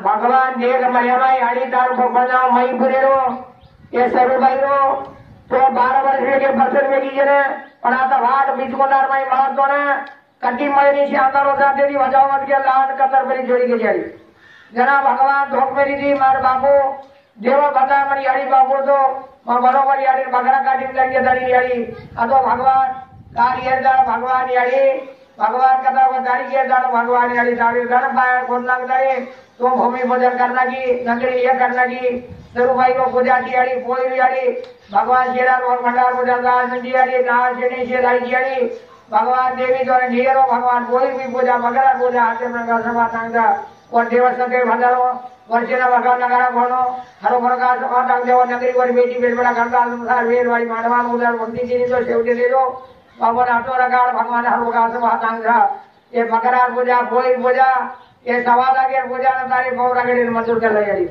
भगवान देख महिमा याड़ी तार को बनाओ मईपुरे रो ये सरू भाई रो तो 12 वर्ष के बसर में कीजिए ने पढ़ाता भाट बिचकुंदार में महत्व ने कटी मयरी से अंदर होता देवी बचाओ मत के लान कतर मेरी जोड़ी के जारी जना भगवान धोख मेरी दी मार बाबू देव बता मरी याड़ी बाबू तो और बरोबर याड़ी बकरा काटी लगी दाड़ी याड़ी अतो भगवान कार ये दाड़ भगवान याड़ी भगवान कथा को दाड़ी के दाड़ भगवान याड़ी दाड़ी दाड़ पाए खोद लग दाड़ी तो भूमि पूजन करना की नगरी ये करना की सरू भाई को पूजा की याड़ी कोई भी याड़ी भगवान शेरा और भंडार पूजा दास नदी याड़ी दास शेनी से दाई याड़ी भगवान देवी द्वारा ढेरो भगवान कोई भी पूजा मगरा पूजा आते प्रकार सभा सांगता और देवस्थ के भंडारो वर्षेना भगवान नगरा घोड़ो हरो प्रकार सभा सांग देव नगरी और बेटी बेट बड़ा करता संसार वेर वाली मानवान उधर भक्ति जी तो सेवटे दे दो भगवान आटो रगाड़ भगवान हर प्रकार सभा सांग ये मगरा पूजा कोई पूजा ये सवाल आगे पूजा न तारी पौरा के मंजूर कर लगी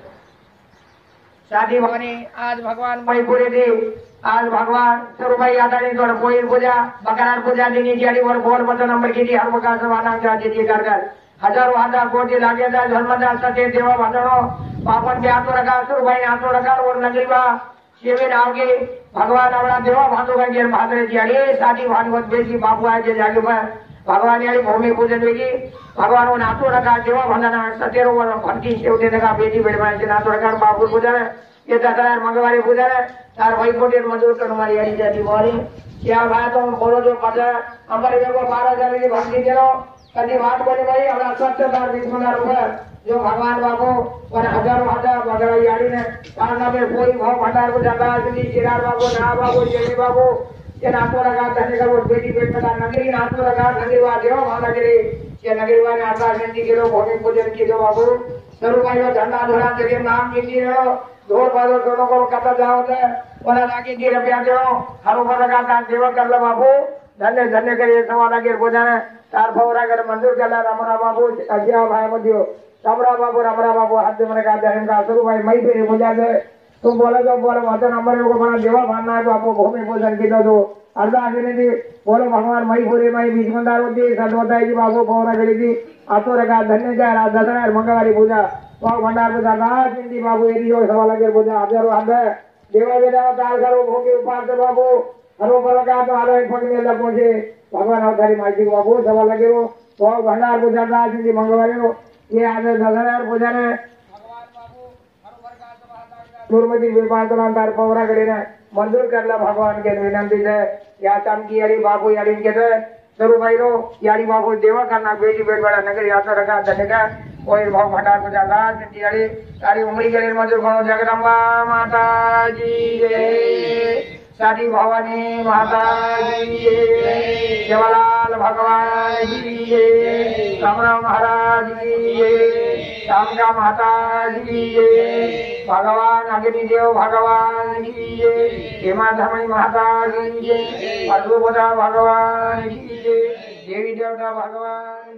शादी भवानी आज भगवान मईपुरे दी आज भगवान सरुभाई आदानी द्वारा कोई पूजा बकरार पूजा देनी जारी और बोल बता नंबर की हर प्रकार से वादा कर कर हजारों हजार कोटि लागे था धर्मदास सत्य देवा भजनो पापन के हाथों रखा सरुभाई हाथों रखा और नगरीवा सेवे नाव के भगवान अपना देवा भादो का गेर भादरे जारी शादी भागवत बेटी बाबू आए जागे में भगवान यानी भूमि पूजन बेगी भगवान वो नाथो रखा देवा भंडना सत्य भक्ति सेवटे रखा बेटी बेट भाई नाथो रखा बाबू पूजा ये दशहरा मंगलवारी पूजा है तार वही कोटे मजदूर कर हमारी यानी जाती बोली क्या भाई तो बोलो जो पता हमारे को 12,000 की भक्ति दे लो कभी बात बोले भाई हमारा सत्यदार बिचकुंदार ऊपर जो भगवान बाबू और हजारों हजार वगैरह यानी ने कारणा में कोई भाव भंडार को जाता है चिरार बाबू ना बाबू जेनी बाबू ये नाथो रखा धन्य का वो बेटी बेट का नगरी नाथो रखा नगरीवा देव महानगरी ये नगरीवा ने आकाश नदी के लोग भूमि पूजन की जो बाबू सरू भाई झंडा धोरा जगह नाम गिनती रहो दो बार दोनों को कथा जाओ थे और आगे की रुपया दो हर ऊपर लगा सेवा कर लो बाबू धन्य धन्य करिए सवाल के पूजा तार फौरा कर मंजूर कर ला रमरा बाबू अज्ञा भाई मध्यो रमरा बाबू हाथ मन का धर्म का शुरू भाई मई फिर पूजा दे तुम बोले तो बोले मत नंबर को बना देवा भानना है तो आपको भूमि पूजन की दो अर्धा आगे थी बोलो भगवान मई पूरी मई बिचकुंदार होती सदवता की बाबू फौरा करी थी आतो रखा धन्य जय दशहरा मंगलवारी पूजा और भंडार पूजा दास हिंदी बाबू यदि जो सवाल के पूजा हजारों हाथ देवा देवा तार करो भूमि उपास बाबू हरो पर का तो आलो एक फट में लग पहुंचे भगवान अवतारी माइकी बाबू सवाल लगे वो तो भंडार पूजा दास हिंदी मंगलवारी हो ये आज दशहरा पूजा ने भगवान बाबू हरो पर का तो दुर्मति विपास तार पौरा करे मंजूर कर ला भगवान के विनंती है या काम की यारी बाबू यारी के सरू भाई रो यारी बाबू देवा करना बेटी बेट बड़ा नगर यात्रा रखा धन्य का कोई भाव भंडार को जाता यारी तारी उमरी के लिए मंजूर करो जगदम्बा माता जी जय शादी भवानी माता जी जय सेवालाल भगवान जी जय रामराव महाराज जी जय शामका माता जी जय भगवान अग्निदेव भगवान जी जय हेमा धर्मी माता जी जय अद्भुता भगवान जी जय देवी देवता भगवान